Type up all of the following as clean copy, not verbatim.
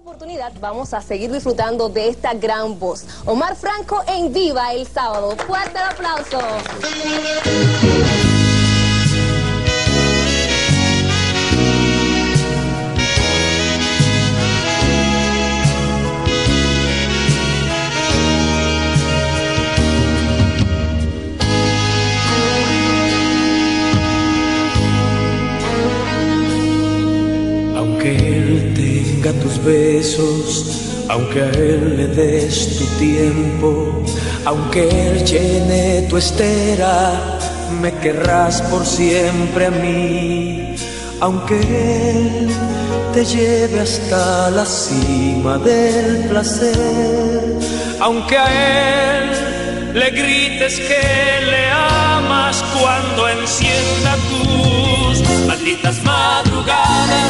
Oportunidad vamos a seguir disfrutando de esta gran voz. Omar Franco en Viva el sábado. Fuerte el aplauso. Aunque él tenga tus besos, aunque a él le des tu tiempo, aunque él llene tu estera, me querrás por siempre a mí. Aunque él te lleve hasta la cima del placer, aunque a él le grites que le amas cuando encienda tus malditas madrugadas,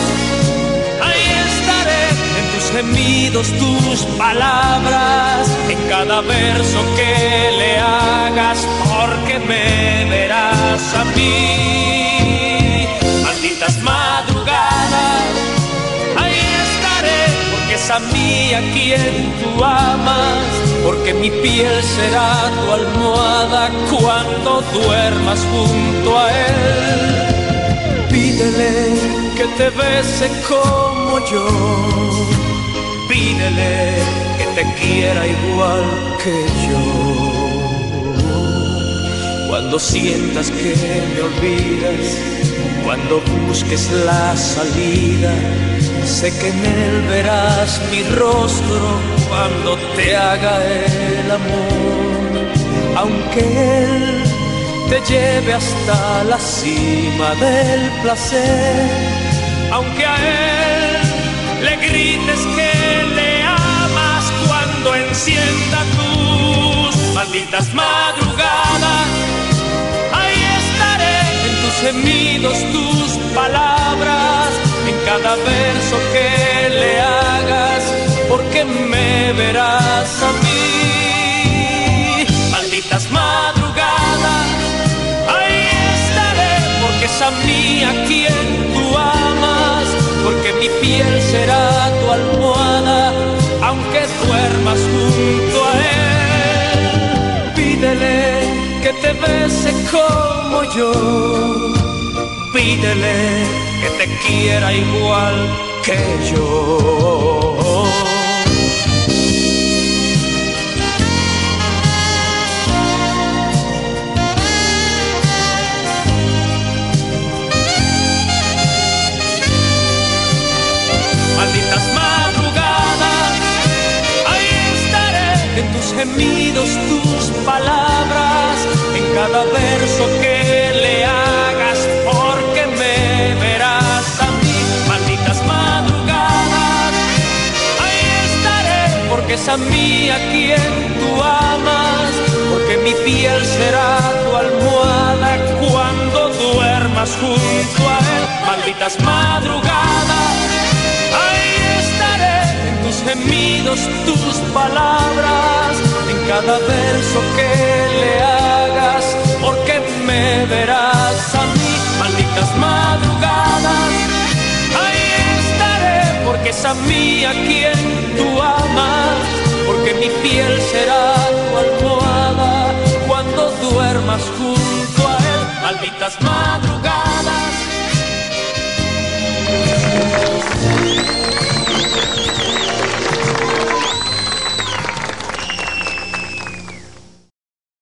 gemidos, tus palabras, en cada verso que le hagas, porque me verás a mí. Malditas madrugadas, ahí estaré, porque es a mí a quien tú amas, porque mi piel será tu almohada cuando duermas junto a él. Pídele que te bese como yo, pídele que te quiera igual que yo. Cuando sientas que me olvidas, cuando busques la salida, sé que en él verás mi rostro cuando te haga el amor. Aunque él te lleve hasta la cima del placer, aunque a él le grites que le amas cuando encienda tus malditas madrugadas, ahí estaré en tus gemidos, tus palabras, en cada verso que le hagas, porque me verás a mí. Malditas madrugadas, ahí estaré, porque es a mí a quien tú amas, porque mi piel será tu almohada, aunque duermas junto a él. Pídele que te bese como yo, pídele que te quiera igual que yo. Malditas madrugadas, ahí estaré en tus gemidos, tus palabras, en cada verso que le hagas, porque me verás a mí. Malditas madrugadas, ahí estaré, porque es a mí a quien tú amas, porque mi piel será tu almohada cuando duermas junto a él. Malditas madrugadas, gemidos, tus palabras, en cada verso que le hagas, porque me verás a mí. Malditas madrugadas, ahí estaré, porque es a mí a quien tú amas, porque mi piel será tu almohada cuando duermas junto a él. Malditas madrugadas.